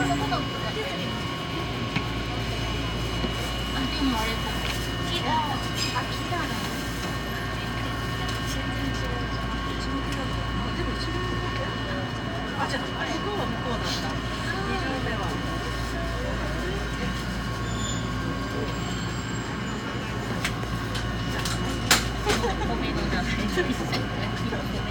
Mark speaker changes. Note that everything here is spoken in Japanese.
Speaker 1: もあれ木だ。あ、木だね。全然違うじゃん。一目なんだ。あ、でも一目なんだ。あ、じゃあ、向こうは向こうなんだ。二条目は。米のじゃない。